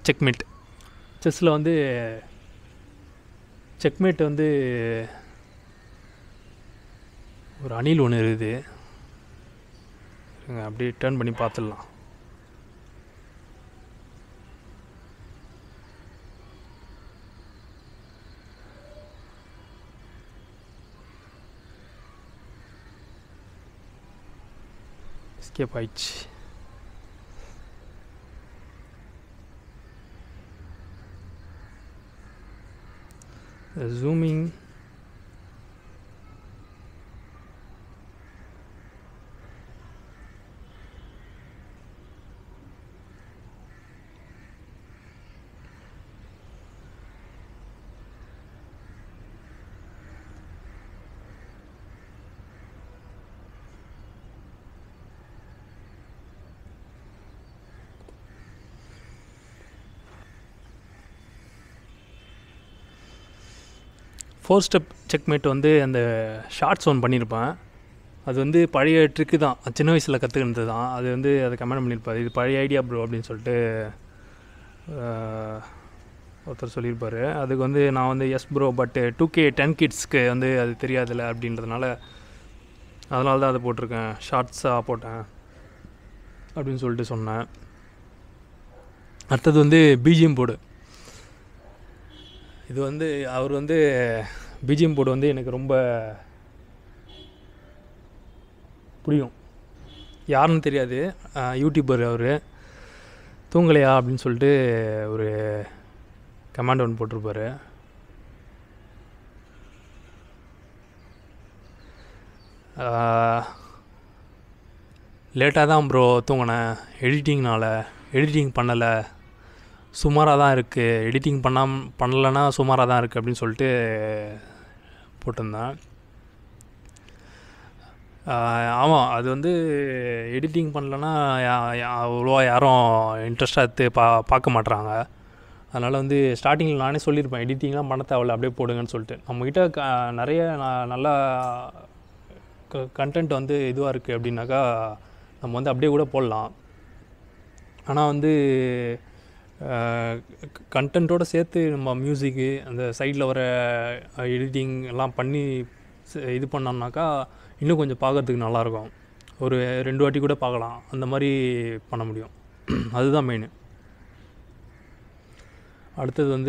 Checkmate. செஸ்ஸில் வந்து checkmate வந்து ஒரு அணில் ஒன்று இருக்குது. அப்படியே டர்ன் பண்ணி பார்த்துடலாம். எஸ்கேப் ஆயிடுச்சு. ஜூமிங் ஃபோர் ஸ்டெப் செக்மேட் வந்து அந்த ஷார்ட்ஸ் ஒன் பண்ணியிருப்பேன். அது வந்து பழைய ட்ரிக்கு தான், சின்ன வயசில் கற்றுக்கினது தான். அது வந்து அதை கமெண்ட் பண்ணியிருப்பார், இது பழைய ஐடியா ப்ரோ அப்படின்னு சொல்லிட்டு ஒருத்தர் சொல்லியிருப்பார். அதுக்கு வந்து நான் வந்து எஸ் ப்ரோ, பட் 2K 10 கிட்ஸ்க்கு வந்து அது தெரியாதுல்ல அப்படின்றதுனால அதனால தான் அதை போட்டிருக்கேன், ஷார்ட்ஸாக போட்டேன் அப்படின்னு சொல்லிட்டு சொன்னேன். அடுத்தது வந்து பிஜிஎம் போர்டு. இது வந்து அவர் வந்து பிஜிஎம் போர்டு வந்து எனக்கு ரொம்ப பிடிக்கும். யாருன்னு தெரியாது, யூடியூபர் அவர். தூங்கலையா அப்படின்னு சொல்லிட்டு ஒரு கமெண்ட் ஒன்று போட்டிருப்பார். லேட்டாக தான் ப்ரோ தூங்கினேன், எடிட்டிங் பண்ணலை, சுமாராக தான் இருக்குது, எடிட்டிங் பண்ணலைன்னா சுமாராக தான் இருக்குது அப்படின்னு சொல்லிட்டு போட்டிருந்தேன். ஆமாம், அது வந்து எடிட்டிங் பண்ணலன்னா அவ்வளோவா யாரும் இன்ட்ரெஸ்டாக எடுத்து பார்க்க மாட்றாங்க. அதனால் வந்து ஸ்டார்டிங்கில் நானே சொல்லியிருப்பேன், எடிட்டிங்லாம் பண்ண தேவையில்ல, அப்படியே போடுங்கன்னு சொல்லிட்டு. நம்மக்கிட்ட நிறைய நல்லா கண்டென்ட் வந்து இதுவாக இருக்குது அப்படின்னாக்கா நம்ம வந்து அப்படியே கூட போடலாம். ஆனால் வந்து கண்டென்ட்டோடு சேர்த்து நம்ம மியூசிக்கு அந்த சைடில் வர எடிட்டிங் எல்லாம் பண்ணி இது பண்ணோம்னாக்கா இன்னும் கொஞ்சம் பார்க்கறதுக்கு நல்லாயிருக்கும். ஒரு 2 வாட்டி கூட பார்க்கலாம், அந்த மாதிரி பண்ண முடியும். அதுதான் மெயின். அடுத்தது வந்து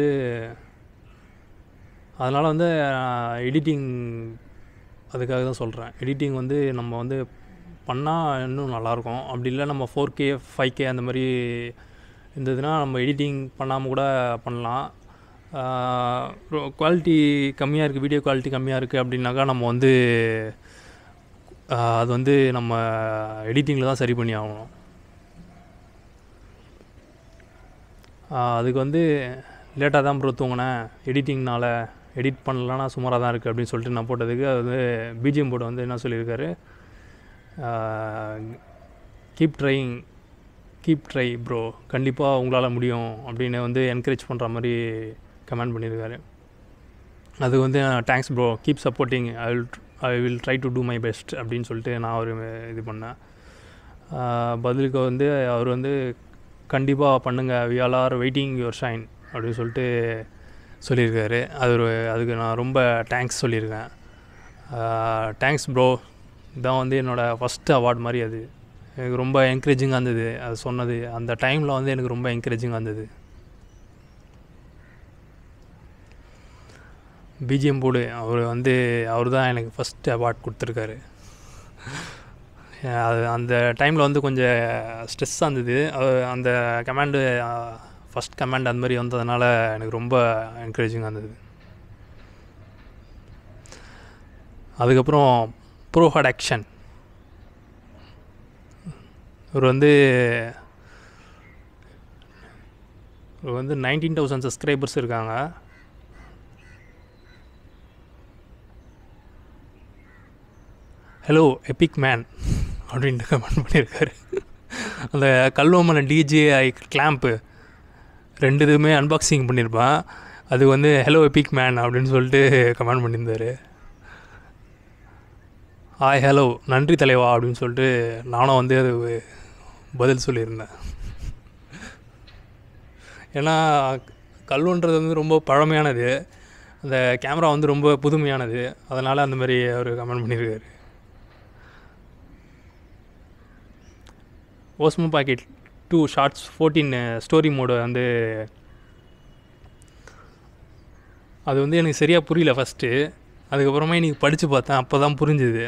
அதனால் வந்து எடிட்டிங் அதுக்காக தான் சொல்கிறேன். எடிட்டிங் வந்து நம்ம வந்து பண்ணால் இன்னும் நல்லாயிருக்கும். அப்படி இல்லை நம்ம 4K 5K அந்த மாதிரி இருந்ததுன்னா நம்ம எடிட்டிங் பண்ணாமல் கூட பண்ணலாம். குவாலிட்டி கம்மியாக இருக்குது, வீடியோ குவாலிட்டி கம்மியாக இருக்குது அப்படின்னாக்கா நம்ம வந்து அது வந்து நம்ம எடிட்டிங்கில் தான் சரி பண்ணி ஆகணும். அதுக்கு வந்து லேட்டாக தான் ப்ரோ தூங்கினேன், எடிட்டிங்னால் எடிட் பண்ணலன்னா சுமாராக தான் இருக்குது அப்படின்னு சொல்லிட்டு நான் போட்டதுக்கு அது வந்து பிஜிஎம் போர்டு வந்து என்ன சொல்லியிருக்காரு, கீப் ட்ரை ப்ரோ, கண்டிப்பாக உங்களால் முடியும் அப்படின்னு வந்து என்கரேஜ் பண்ணுற மாதிரி கமெண்ட் பண்ணியிருக்காரு. அது வந்து thanks bro, keep supporting, I will try to do my best அப்படின்னு சொல்லிட்டு நான் ஒரு இது பண்ணேன். பதிலுக்கு வந்து அவர் வந்து கண்டிப்பாக பண்ணுங்கள், we all are waiting your shine அப்படின்னு சொல்லிட்டு சொல்லியிருக்காரு. அதுக்கு நான் ரொம்ப தேங்க்ஸ் சொல்லியிருக்கேன். தேங்க்ஸ் ப்ரோ, இதான் வந்து என்னோடய ஃபஸ்ட்டு அவார்ட் மாதிரி. அது எனக்கு ரொம்ப என்கரேஜிங்காக இருந்தது. அது சொன்னது அந்த டைமில் வந்து எனக்கு ரொம்ப என்கரேஜிங்காக இருந்தது. பிஜிஎம் போர்டு அவர் தான் எனக்கு ஃபஸ்ட்டு அவார்ட் கொடுத்துருக்காரு. அது அந்த டைமில் வந்து கொஞ்சம் ஸ்ட்ரெஸ்ஸாக இருந்தது. அந்த கமாண்டு ஃபஸ்ட் கமாண்ட் அந்த மாதிரி வந்ததுனால எனக்கு ரொம்ப என்கரேஜிங்காக இருந்தது. அதுக்கப்புறம் ப்ரோஹாட் ஆக்ஷன், இவர் வந்து 19,000 சப்ஸ்கிரைபர்ஸ் இருக்காங்க. ஹலோ எபிக் மேன் அப்படின்ட்டு கமெண்ட் பண்ணியிருக்காரு. அந்த கல்வமன DJI கிளாம்ப்பு 2 இதுவுமே அன்பாக்சிங் பண்ணியிருப்பேன். அது வந்து ஹலோ எபிக் மேன் அப்படின்னு சொல்லிட்டு கமெண்ட் பண்ணியிருந்தார். ஹாய் ஹலோ நன்றி தலைவா அப்படின்னு சொல்லிட்டு நானும் வந்து அது பதில் சொல்லியிருந்தேன். ஏன்னா கல்லுன்றது வந்து ரொம்ப பழமையானது, அந்த கேமரா வந்து ரொம்ப புதுமையானது, அதனால் அந்த மாதிரி அவர் கமெண்ட் பண்ணியிருக்காரு. Osmo pocket 2 shorts 14 story mode வந்து அது வந்து எனக்கு சரியாக புரியல ஃபஸ்ட்டு. அதுக்கப்புறமா இன்றைக்கி படித்து பார்த்தேன், அப்போ தான் புரிஞ்சுது.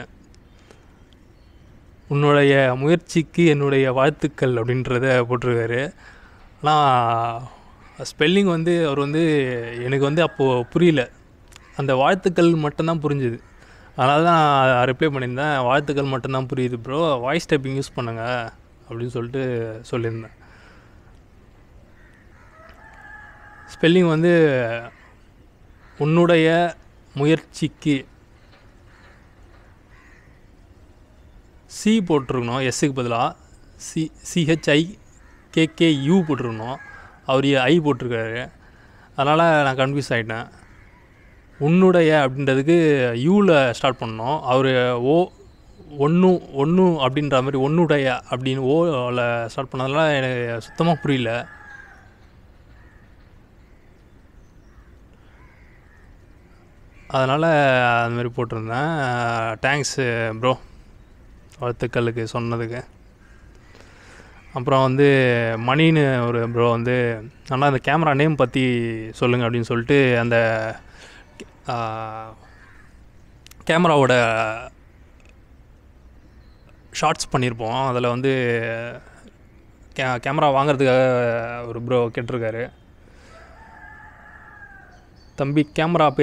உன்னுடைய முயற்சிக்கு என்னுடைய வாழ்த்துக்கள் அப்படின்றத போட்டிருக்காரு. ஆனால் ஸ்பெல்லிங் வந்து அவர் வந்து எனக்கு வந்து அப்போது புரியல, அந்த வாழ்த்துக்கள் மட்டும்தான் புரிஞ்சுது. அதனால தான் நான் ரிப்ளை பண்ணியிருந்தேன், வாழ்த்துக்கள் மட்டும்தான் புரியுது ப்ரோ, வாய்ஸ் டைப்பிங் யூஸ் பண்ணுங்கள் அப்படின்னு சொல்லிட்டு சொல்லியிருந்தேன். ஸ்பெல்லிங் வந்து உன்னுடைய முயற்சிக்கு சி போட்டிருக்கணும், எஸ்ஸுக்கு பதிலாக CHIKKU போட்டிருக்கணும், அவர் ஐ போட்டிருக்காரு. அதனால் நான் கன்ஃபியூஸ் ஆகிட்டேன். உன்னுடைய அப்படின்றதுக்கு யூவில் ஸ்டார்ட் பண்ணோம், அவர் ஒன்று அப்படின்ற மாதிரி ஒன்னுடைய அப்படின்னு ஓவில் ஸ்டார்ட் பண்ணதுனால எனக்கு சுத்தமாக புரியல. அதனால் அதுமாரி போட்டிருந்தேன். தேங்க்ஸ் ப்ரோ வாழ்த்துக்களுக்கு சொன்னதுக்கு. அப்புறம் வந்து மணின்னு ஒரு ப்ரோ வந்து ஆனால் அந்த கேமரா நேம் பற்றி சொல்லுங்கள் அப்படின்னு சொல்லிட்டு அந்த கேமராவோட ஷார்ட்ஸ் பண்ணியிருப்போம், அதில் வந்து கேமரா வாங்கிறதுக்காக ஒரு ப்ரோ கேட்டிருக்காரு, தம்பி கேமரா